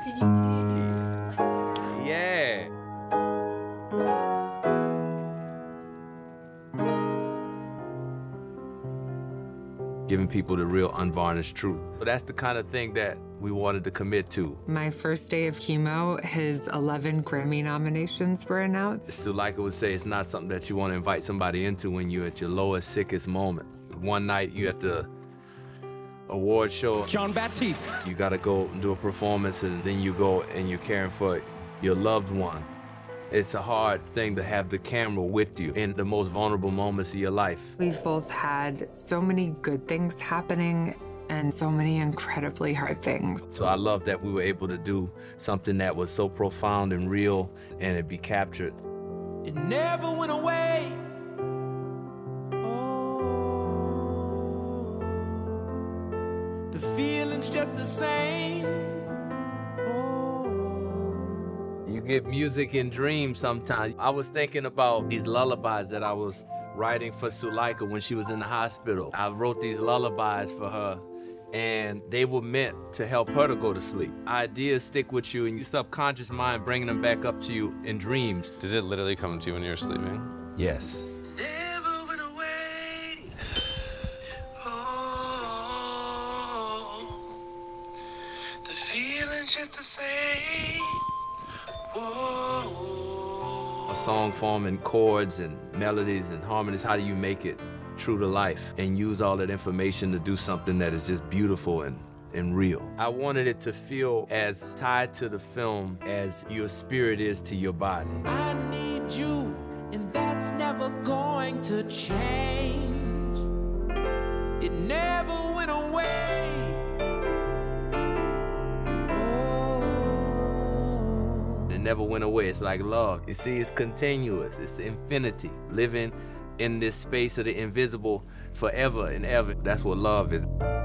Can you see? Yeah. Giving people the real unvarnished truth. But that's the kind of thing that we wanted to commit to. My first day of chemo, his 11 Grammy nominations were announced. Suleika would say it's not something that you want to invite somebody into when you're at your lowest, sickest moment. One night you at the award show. Jon Batiste. You gotta go and do a performance, and then you go and you're caring for your loved one. It's a hard thing to have the camera with you in the most vulnerable moments of your life. We've both had so many good things happening and so many incredibly hard things. So I love that we were able to do something that was so profound and real, and it be captured. It never went away. The feeling's just the same. You get music in dreams sometimes. I was thinking about these lullabies that I was writing for Suleika when she was in the hospital. I wrote these lullabies for her, and they were meant to help her to go to sleep. Ideas stick with you, and your subconscious mind bringing them back up to you in dreams. Did it literally come to you when you were sleeping? Yes. Never went away. Oh, the feeling's just the same. A song forming chords and melodies and harmonies, how do you make it true to life and use all that information to do something that is just beautiful and real? I wanted it to feel as tied to the film as your spirit is to your body. I need you, and that's never going to change. It never went away. It never went away. It's like love. You see, it's continuous. It's infinity. Living in this space of the invisible forever and ever. That's what love is.